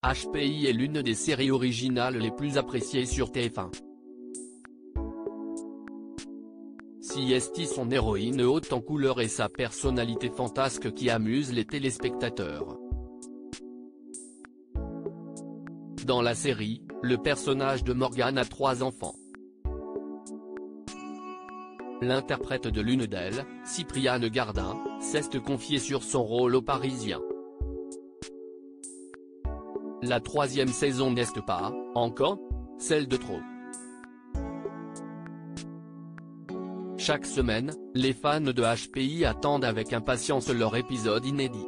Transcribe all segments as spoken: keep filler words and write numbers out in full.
H P I est l'une des séries originales les plus appréciées sur T F un. C S T, son héroïne haute en couleur et sa personnalité fantasque qui amuse les téléspectateurs. Dans la série, le personnage de Morgane a trois enfants. L'interprète de l'une d'elles, Cypriane Gardin, s'est confiée sur son rôle aux Parisiens. La troisième saison n'est pas, encore, celle de trop. Chaque semaine, les fans de H P I attendent avec impatience leur épisode inédit.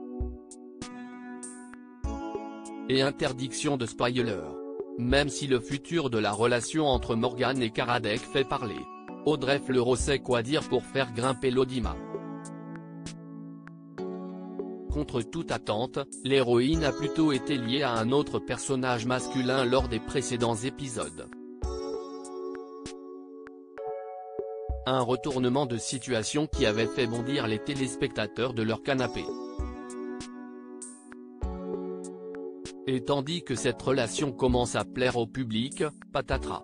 Et interdiction de spoiler. Même si le futur de la relation entre Morgane et Karadec fait parler, Audrey Fleurot sait quoi dire pour faire grimper l'audimat. Contre toute attente, l'héroïne a plutôt été liée à un autre personnage masculin lors des précédents épisodes. Un retournement de situation qui avait fait bondir les téléspectateurs de leur canapé. Et tandis que cette relation commence à plaire au public, patatras.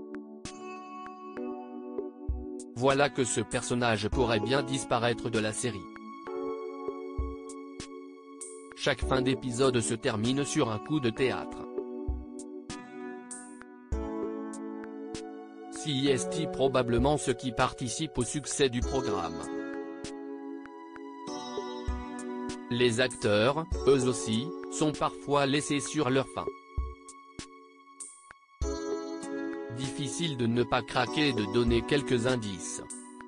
Voilà que ce personnage pourrait bien disparaître de la série. Chaque fin d'épisode se termine sur un coup de théâtre. C S T probablement ce qui participe au succès du programme. Les acteurs, eux aussi, sont parfois laissés sur leur faim. Difficile de ne pas craquer et de donner quelques indices.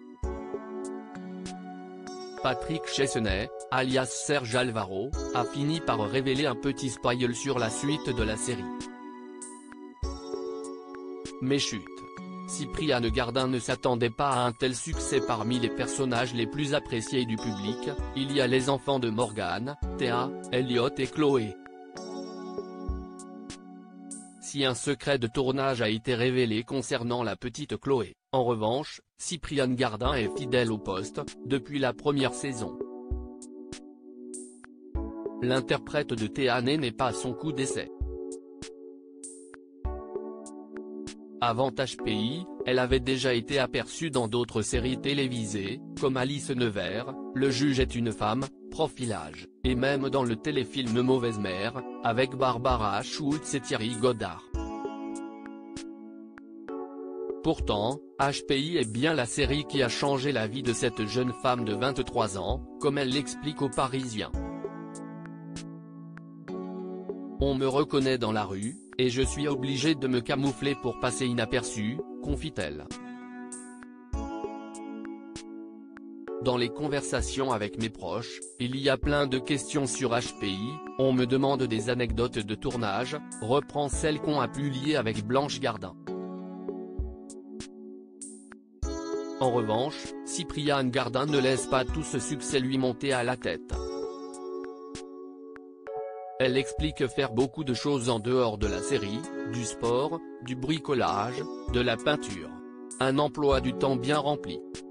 Patrick Chesney, alias Serge Alvaro, a fini par révéler un petit spoil sur la suite de la série. Mais chut. Cypriane Gardin ne s'attendait pas à un tel succès. Parmi les personnages les plus appréciés du public, il y a les enfants de Morgane, Théa, Elliot et Chloé. Si un secret de tournage a été révélé concernant la petite Chloé, en revanche, Cypriane Gardin est fidèle au poste, depuis la première saison. L'interprète de Théa n'est pas à son coup d'essai. Avant H P I, elle avait déjà été aperçue dans d'autres séries télévisées, comme Alice Nevers, Le juge est une femme, Profilage, et même dans le téléfilm Mauvaise mère, avec Barbara Schultz et Thierry Godard. Pourtant, H P I est bien la série qui a changé la vie de cette jeune femme de vingt-trois ans, comme elle l'explique aux Parisiens. On me reconnaît dans la rue, et je suis obligée de me camoufler pour passer inaperçue, confie-t-elle. Dans les conversations avec mes proches, il y a plein de questions sur H P I, on me demande des anecdotes de tournage, reprend celle qu'on a publiée avec Blanche Gardin. En revanche, Cypriane Gardin ne laisse pas tout ce succès lui monter à la tête. Elle explique faire beaucoup de choses en dehors de la série, du sport, du bricolage, de la peinture. Un emploi du temps bien rempli.